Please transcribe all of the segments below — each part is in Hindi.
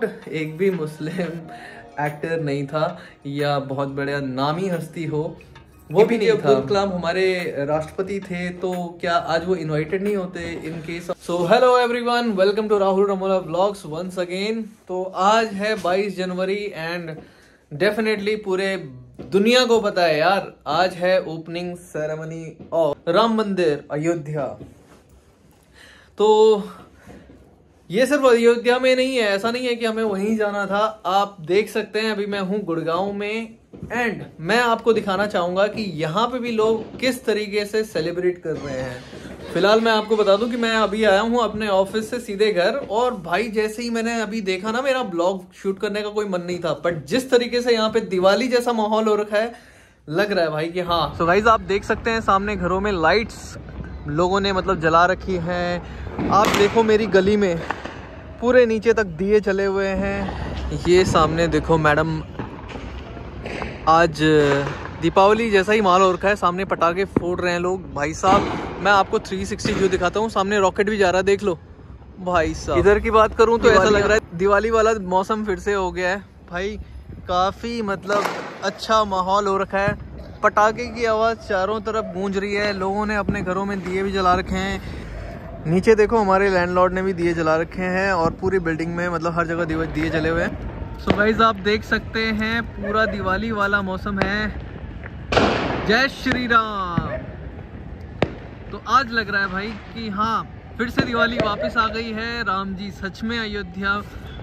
एक भी मुस्लिम एक्टर नहीं था या बहुत बड़ा नामी हस्ती हो, वो भी नहीं था। अब्दुल कलाम हमारे राष्ट्रपति थे, तो क्या आज वो इनवाइटेड नहीं होते in case? So hello everyone, welcome to Rahul Ramola vlogs once again. तो आज है 22 जनवरी एंड डेफिनेटली पूरे दुनिया को पता है यार, आज है ओपनिंग सेरेमनी ऑफ राम मंदिर अयोध्या। तो ये सिर्फ अयोध्या में नहीं है, ऐसा नहीं है कि हमें वहीं जाना था। आप देख सकते हैं अभी मैं हूं गुड़गांव में एंड मैं आपको दिखाना चाहूंगा कि यहाँ पे भी लोग किस तरीके से सेलिब्रेट कर रहे हैं। फिलहाल मैं आपको बता दूं कि मैं अभी आया हूँ अपने ऑफिस से सीधे घर, और भाई जैसे ही मैंने अभी देखा ना, मेरा ब्लॉग शूट करने का कोई मन नहीं था, बट जिस तरीके से यहाँ पे दिवाली जैसा माहौल हो रखा है, लग रहा है भाई कि हाँ। सो गाइस आप देख सकते हैं सामने घरों में लाइट्स लोगों ने मतलब जला रखी हैं। आप देखो मेरी गली में पूरे नीचे तक दिए जले हुए हैं। ये सामने देखो मैडम, आज दीपावली जैसा ही माहौल हो रखा है, सामने पटाखे फोड़ रहे हैं लोग। भाई साहब मैं आपको 360 व्यू दिखाता हूँ, सामने रॉकेट भी जा रहा है, देख लो भाई साहब। इधर की बात करूँ तो ऐसा लग रहा है दिवाली वाला मौसम फिर से हो गया है भाई। काफ़ी मतलब अच्छा माहौल हो रखा है, पटाखे की आवाज़ चारों तरफ गूंज रही है। लोगों ने अपने घरों में दिए भी जला रखे हैं। नीचे देखो हमारे लैंडलॉर्ड ने भी दिए जला रखे हैं, और पूरी बिल्डिंग में मतलब हर जगह दिए जले हुए हैं। सो गाइस आप देख सकते हैं पूरा दिवाली वाला मौसम है। जय श्री राम। तो आज लग रहा है भाई कि हाँ, फिर से दिवाली वापस आ गई है। राम जी सच में अयोध्या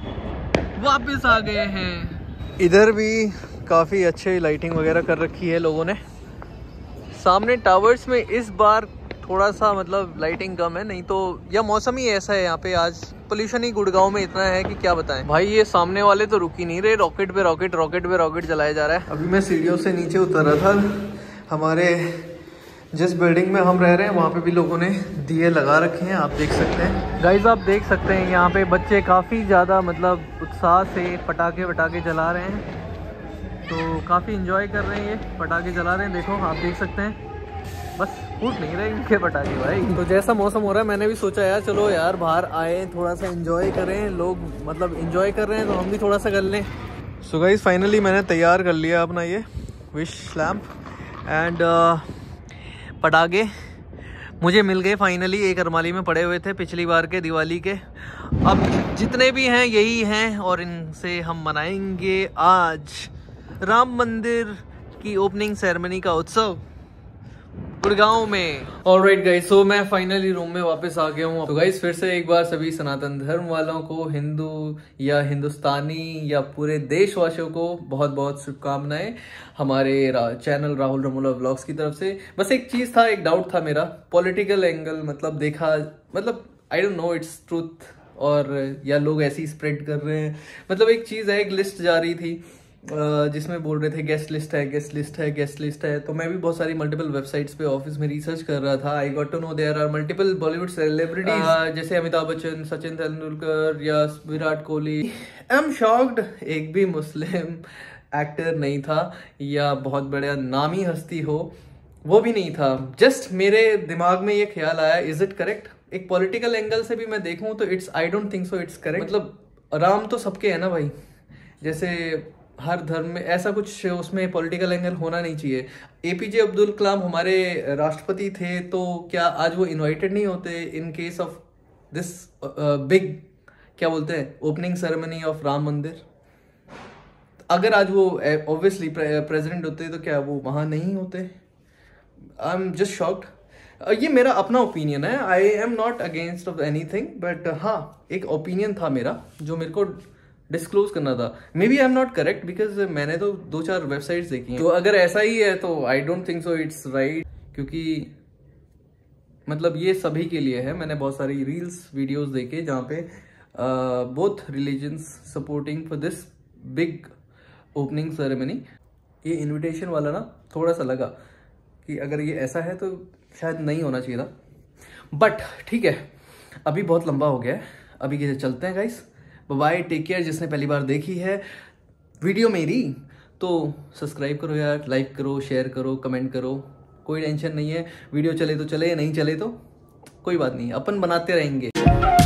वापस आ गए हैं। इधर भी काफ़ी अच्छे लाइटिंग वगैरह कर रखी है लोगों ने। सामने टावर्स में इस बार थोड़ा सा मतलब लाइटिंग कम है, नहीं तो या मौसम ही ऐसा है यहाँ पे। आज पोल्यूशन ही गुड़गांव में इतना है कि क्या बताएं भाई। ये सामने वाले तो रुक ही नहीं रहे, रॉकेट पे रॉकेट, रॉकेट पे रॉकेट जलाया जा रहा है। अभी मैं सीढ़ियों से नीचे उतर रहा था। हमारे जिस बिल्डिंग में हम रह रहे हैं वहाँ पे भी लोगों ने दिए लगा रखे हैं, आप देख सकते हैं। गाइज आप देख सकते हैं यहाँ पे बच्चे काफ़ी ज़्यादा मतलब उत्साह से पटाखे वटाखे जला रहे हैं, तो काफ़ी इंजॉय कर रहे हैं। ये पटाखे जला रहे हैं, देखो आप देख सकते हैं, बस फूट नहीं रहे इनके पटाखे भाई। तो जैसा मौसम हो रहा है, मैंने भी सोचा यार चलो यार बाहर आए, थोड़ा सा एंजॉय करें। लोग मतलब एंजॉय कर रहे हैं तो हम भी थोड़ा सा कर लें। सो गाइस फाइनली मैंने तैयार कर लिया अपना ये विश लैम्प एंड पटाखे मुझे मिल गए फाइनली। एक अरमाली में पड़े हुए थे पिछली बार के दिवाली के, अब जितने भी हैं यही हैं, और इनसे हम मनाएंगे आज राम मंदिर की ओपनिंग सेरेमनी का उत्सव गुड़गांव में। ऑलराइट गाइस, सो मैं फाइनली रूम में वापस आ गया हूँ। तो गाइस फिर से एक बार सभी सनातन धर्म वालों को, हिंदू या हिंदुस्तानी या पूरे देशवासियों को बहुत बहुत शुभकामनाएं हमारे चैनल राहुल रमोला व्लॉग्स की तरफ से। बस एक चीज था, एक डाउट था मेरा, पॉलिटिकल एंगल मतलब देखा, मतलब I don't know it's truth और या लोग ऐसे ही स्प्रेड कर रहे हैं। मतलब एक चीज है, एक लिस्ट जा रही थी जिसमें बोल रहे थे गेस्ट लिस्ट है, गेस्ट लिस्ट है, गेस्ट लिस्ट है। तो मैं भी बहुत सारी मल्टीपल वेबसाइट्स पे ऑफिस में रिसर्च कर रहा था। I got to know there are multiple Bollywood celebrities जैसे अमिताभ बच्चन, सचिन तेंदुलकर या Virat Kohli. I am shocked, एक भी मुस्लिम एक्टर नहीं था या बहुत बड़ा नामी हस्ती हो, वो भी नहीं था। जस्ट मेरे दिमाग में ये ख्याल आया, इज इट करेक्ट? एक पॉलिटिकल एंगल से भी मैं देखूं तो it's, I don't think so it's correct. मतलब राम तो सबके है ना भाई, जैसे हर धर्म में ऐसा कुछ उसमें पॉलिटिकल एंगल होना नहीं चाहिए। एपीजे अब्दुल कलाम हमारे राष्ट्रपति थे, तो क्या आज वो इनवाइटेड नहीं होते in case of this big, क्या बोलते हैं, ओपनिंग सेरेमनी ऑफ राम मंदिर? अगर आज वो ऑब्वियसली प्रेसिडेंट होते तो क्या वो वहाँ नहीं होते? I am just shocked. ये मेरा अपना ओपिनियन है, I am not against of anything, but हाँ एक ओपिनियन था मेरा जो मेरे को डिस्क्लोज करना था। Maybe I am not correct because मैंने तो 2-4 वेबसाइट्स देखी हैं, तो अगर ऐसा ही है तो I don't think so it's right, क्योंकि मतलब ये सभी के लिए है। मैंने बहुत सारी रील्स वीडियोस देखे जहाँ पे both religions supporting for this big opening ceremony. ये इनविटेशन वाला ना थोड़ा सा लगा कि अगर ये ऐसा है तो शायद नहीं होना चाहिए था, बट ठीक है अभी बहुत लंबा हो गया है, अभी कैसे चलते हैं गाइस। Bye, take care. जिसने पहली बार देखी है वीडियो मेरी तो सब्सक्राइब करो यार, लाइक करो, शेयर करो, कमेंट करो, कोई टेंशन नहीं है। वीडियो चले तो चले, नहीं चले तो कोई बात नहीं, अपन बनाते रहेंगे।